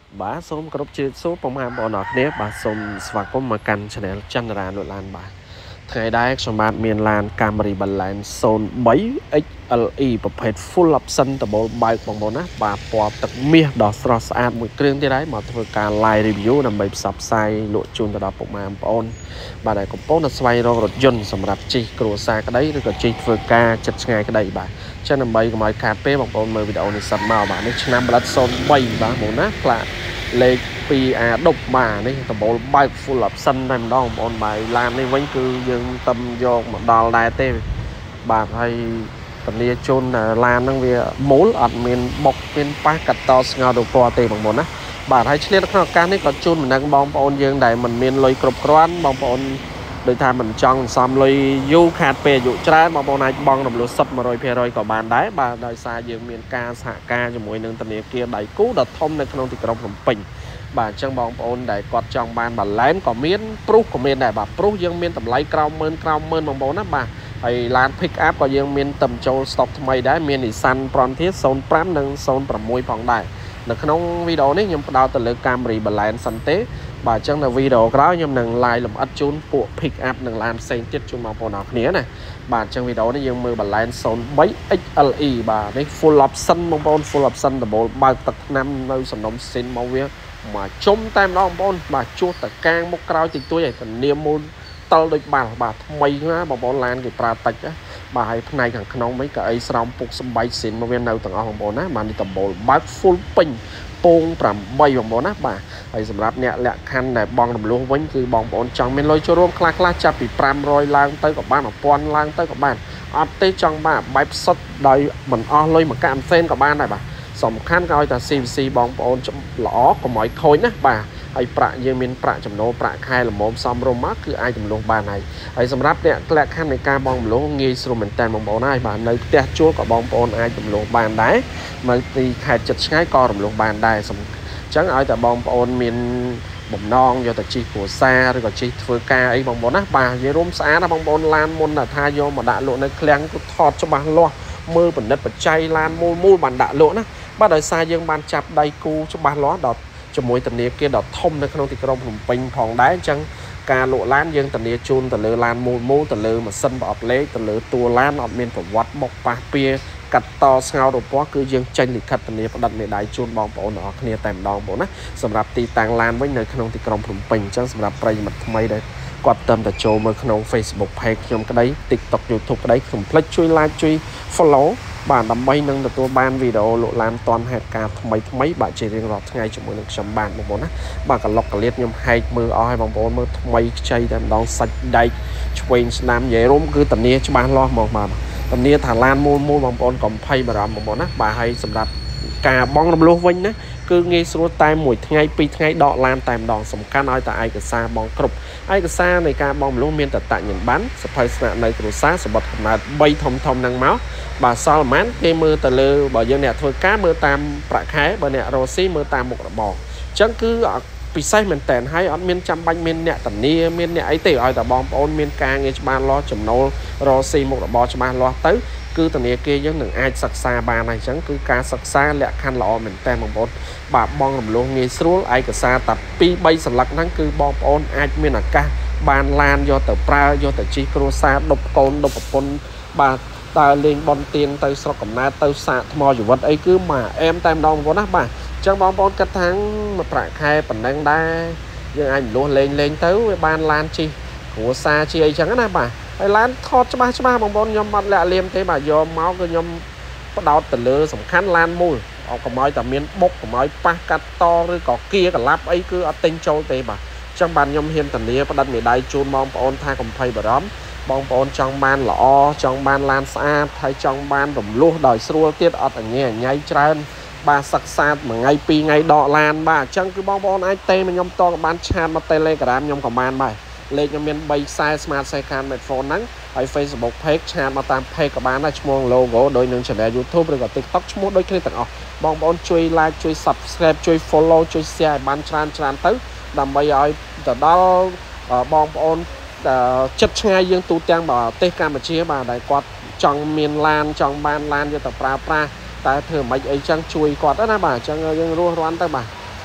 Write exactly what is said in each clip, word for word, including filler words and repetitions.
Bà xóm có chế số bóng hà bỏ nọt nếp bà xóm và có mà căn cho nên chân ra nội lan bà ngày đại cho bạn miền lan Camry Balance Zone bảy ích lờ e ประเภท full option តបលបែកបងប្អូនណាបាទពណ៌ទឹកមាសដ៏ស្រស់ស្អាតមួយគ្រឿងទៀតហើយមកធ្វើការ live review ដើម្បីផ្សព្វផ្សាយលក់ជូនទៅដល់ពុកម៉ែបងប្អូនបាទដែលកំពុងតែស្វែងរករថយន្តសម្រាប់ជិះគ្រួសារក្តីឬក៏ជិះធ្វើការចិត្តឆ្ងាយក្តីបាទចឹងដើម្បីកុំឲ្យខាតពេលបងប្អូនមើលវីដេអូនេះសិនមកបាទនេះឆ្នាំផលិត Zone បីបាទបងណាផ្លាកលេខ ពីអាដប់បាទនេះតបលបែក full option តែម្ដងបងប្អូនបាទឡាននេះវិញគឺយើងតឹមយកមកដល់ដែរទេបាទហើយពលាជូនឡានហ្នឹងវាមូលអត់មានបុកមានប៉ះកាត់តស្ងោរទៅពណ៌ទេបងប្អូនណាបាទហើយឆ្លៀតក្នុងឱកាសនេះក៏ជូនម្ដងបងប្អូនយើងដែលមិនមានលុយគ្រប់គ្រាន់បងប្អូនដោយថាមិនចង់សំលុយយូរខាតពេលអាយុច្រើនបងប្អូនអាចបង់រំលោះសុទ្ធ một trăm phần trăm ក៏បានដែរបាទដោយសារយើងមានការសហការជាមួយនឹងធនាគារដៃគូដ៏ធំនៅក្នុងទីក្រុងភ្នំពេញបាទអញ្ចឹងបងប្អូនដែលគាត់ចង់បានបាឡែនក៏មានព្រុសក៏មានដែរបាទព្រុសយើងមានតម្លៃក្រោមម៉ឺនក្រោមម៉ឺនបងប្អូនណាបាទហើយឡាន pick up ក៏យើងមានតំចូល stock ថ្មីដែរមាន Nissan Frontier ศูนย์ ห้า និង ศูนย์ หก ផងដែរនៅក្នុងវីដេអូនេះខ្ញុំផ្ដោតទៅលើ Camry Balance សិនទេបាទអញ្ចឹងនៅវីដេអូក្រោយខ្ញុំនឹង live លម្អិតជូនពួក pick up និងឡានផ្សេងទៀតជូនបងប្អូនអរគ្នាណាបាទអញ្ចឹងវីដេអូនេះយើងមើល Balance ศูนย์ បី เอ็กซ์ แอล อี បាទនេះ full option បងប្អូន full option ដបូលបើកទឹកថ្នាំនៅសំណុំស៊ីនមកវាមកជុំតែម្ដងបងប្អូនបាទជួសតកាងមុខក្រោយតិចតួចឲ្យធានាមូលតល់ដូចបាល់បាទថ្មីណាបងប្អូនឡានគេប្រើតិចបាទហើយផ្នែកខាងក្នុងវិញក៏អីស្រោមពុកសំបែកស៊ីនមកវានៅទាំងអស់បងប្អូនណាបាទនេះដបូលបើក full ពេញពងប្រាំបីបងប្អូនណាបាទហើយសម្រាប់អ្នកលក្ខខណ្ឌដែលបងរំលោះវិញគឺបងប្អូនចង់មានលុយចូលរួមខ្លះខ្លះចាប់ពីប្រាំរយឡើងទៅក៏បាន một nghìn ឡើងទៅក៏បានអត់ទេចង់បានបែបសុទ្ធដោយមិនអស់លុយមួយកាក់ផ្សេងក៏បានដែរបាទសំខាន់ក៏ឲ្យតែ ซี វី ซี បងប្អូនល្អកុំឲ្យខូចណាបាទហើយប្រាក់យើងមានប្រាក់ចំណូលប្រាក់ខែល្មមសមរម្យមកគឺអាចចំនួនបានហើយហើយសម្រាប់អ្នកលក្ខខណ្ឌនៃការបងចំនួនងាយស្រួលមែនតើបងប្អូនហើយបាទនៅផ្ទះជួលក៏បងប្អូនអាចចំនួនបានដែរមកទីខេត្តចិត្តឆ្ងាយក៏រំលោះបានដែរអញ្ចឹងឲ្យតែបងប្អូនមានបំណងយកទៅជិះគ្រួសារឬក៏ជិះធ្វើការអីបងប្អូនណាបាទនិយាយរួមស្អាតណាបងប្អូនឡានមុនថាយកមកដាក់លក់នៅឃ្លាំងគឺថតច្បាស់លាស់មើលបណ្ឌិតបច្ច័យឡានមូលមូលបានដាក់លក់ណាបាទដោយសារយើងបានចាប់ដៃគូច្បាស់លាស់ដល់ជាមួយធនាគារដ៏ធំនៅក្នុងទីក្រុងភ្នំពេញផងដែរអញ្ចឹងការលក់ឡានយើងធានាជូនទៅលើឡានមូលមូលទៅលើម៉ាស៊ីនប្រអប់លេខទៅលើតួឡានអត់មានប្រវត្តិបុកប៉ះពៀកាត់តស្ងោររពណ៌គឺយើងចេញលិខិតធានាផ្តិតមេដៃជូនបងប្អូនទាំងអស់គ្នាតែម្ដងបងណាសម្រាប់ទីតាំងឡានវិញនៅក្នុងទីក្រុងភ្នំពេញអញ្ចឹងសម្រាប់ប្រិយមិត្តថ្មីដែលគាត់តាមតែចូលមើលក្នុង Facebook Page ខ្ញុំក្តី TikTok YouTube ក្តីកុំភ្លេចជួយ like ជួយ follow បាទដើម្បីនឹងទទួលបានវីដេអូលក់ឡានតនហេតុការថ្មីថ្មីបាទជារៀងរាល់ថ្ងៃជាមួយនឹងខ្ញុំបានបងប្អូនណាបាទកឡុកកលៀតខ្ញុំហែកមើលអស់ឲ្យបងប្អូនមើលថ្មីខ្ចីតែម្ដងសាច់ដែកឆ្វេងស្នាមនិយាយរួមគឺធានាច្បាស់លាស់ហ្មងបាទធានាថាឡានមូលមូលបងប្អូនកុំភ័យបារម្ភបងប្អូនណាបាទហើយសម្រាប់ការបងរំលោះវិញណាគឺងាយស្រួលតែមួយថ្ងៃពីរថ្ងៃដកឡានតែម្ដងសំខាន់ឲ្យតែឯកសារបងគ្រប់ឯកសារនៃការបងរំលោះមានតតញ្ញប័ណ្ណសភៅស្នាក់នៅគ្រួសារសម្បត្តិកំណើតបីធំធំហ្នឹងមកបាទសល់ប៉ុន្មានគេមើលទៅលើបើយើងអ្នកធ្វើការមើលតាមប្រាក់ខែបើអ្នករស់ស៊ីមើលតាមមុខរបរអញ្ចឹងគឺពិសេសមែនតើហើយអត់មានចាំបាច់មានអ្នកធានាមានអ្នកអីទេឲ្យតែបងប្អូនមានការងារច្បាស់លាស់ចំណូលរស់ស៊ីមុខរបរច្បាស់លាស់ទៅគឺធនាគារយើងនឹងអាចសិក្សាបានហើយអញ្ចឹងគឺការសិក្សាលក្ខខណ្ឌល្អមែនតើបងប្អូនបាទបងរំលោះងាយស្រួលឯកសារតែពីរ បីសន្លឹកហ្នឹងគឺបងប្អូនអាចមានឱកាសបានឡានយកទៅប្រើយកទៅជិះគ្រួសារដប់កូនដប់ប្រពន្ធបាទតើលេងបនទៀនទៅស្រុកកំណើតទៅសាកថ្មជីវិតអីគឺមកអែមតែម្ដងបងប្អូនណាបាទអញ្ចឹងបងប្អូនគិតថាមួយប្រាក់ខែប៉ុណ្ណឹងដែរយើងអាចលួសលេងលេងទៅវាបានឡានជិះគ្រួសារជិះអីចឹងណាបាទហើយឡានថតច្បាស់ច្បាស់បងប្អូនខ្ញុំអត់លាក់លៀមទេបាទយកមកគឺខ្ញុំផ្ដោតទៅលើសំខាន់ឡានមូលអត់កុំឲ្យតែមានបុកកុំឲ្យប៉ះកាត់តឬក៏គៀកលាប់អីគឺអត់ទិញចូលទេបាទអញ្ចឹងបាទខ្ញុំហ៊ានធានាផ្តិតមេដៃជូនបងប្អូនថាកុំភ័យបារម្ភបងប្អូនចង់បានល្អចង់បានឡានស្អាតហើយចង់បានរំលោះដោយស្រួលទៀតអត់អញ្ញែអញ្ញៃច្រើនបាទសិក្សាមួយថ្ងៃពីរថ្ងៃដកឡានបាទអញ្ចឹងគឺបងប្អូនអាចទេមកខ្ញុំតក៏បានឆាតមក Telegram ខ្ញុំក៏បានដែរលេខខ្ញុំមានបីខ្សែ Smart Second Smartphone ហ្នឹងហើយ Facebook Page ឆាតមកតាម Page ក៏បានដែរឈ្មោះ logo ដោយនឹង Channel YouTube ឬក៏ TikTok ឈ្មោះដូចគ្នាទាំងអស់បងប្អូនជួយ like ជួយ Subscribe ជួយ Follow ជួយ Share ឲ្យបានច្រើនច្រើនទៅដើម្បីឲ្យទៅដល់បងប្អូនចិត្តឆ្ងាយយើងទូទាំងប្រទេសកម្ពុជាបាទដែលគាត់ចង់មានឡានចង់បានឡានយកទៅប្រើប្រាស់តែធ្វើមិនអីចឹងជួយគាត់ណាបាទអញ្ចឹងយើងរស់រាន់ទៅបាទ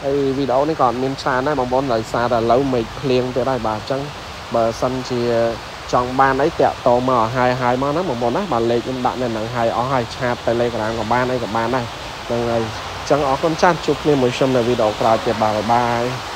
ហើយវីដេអូនេះក៏មានច្រើនដែរបងប្អូនដោយសារតែឥឡូវមេឃភ្លៀងទៀតហើយបាទអញ្ចឹងបើសិនជាចង់បានអីតាក់តមកហើយហើយមកណាបងប្អូនណាបាទលេខខ្ញុំដាក់នៅហ្នឹងហើយអស់ហើយឆាត Telegram ក៏បានអីក៏បានដែរហ្នឹងហើយអញ្ចឹងអរគុណចាស់ជួបគ្នាមួយខ្ញុំនៅវីដេអូក្រោយទៀតបាទបាយ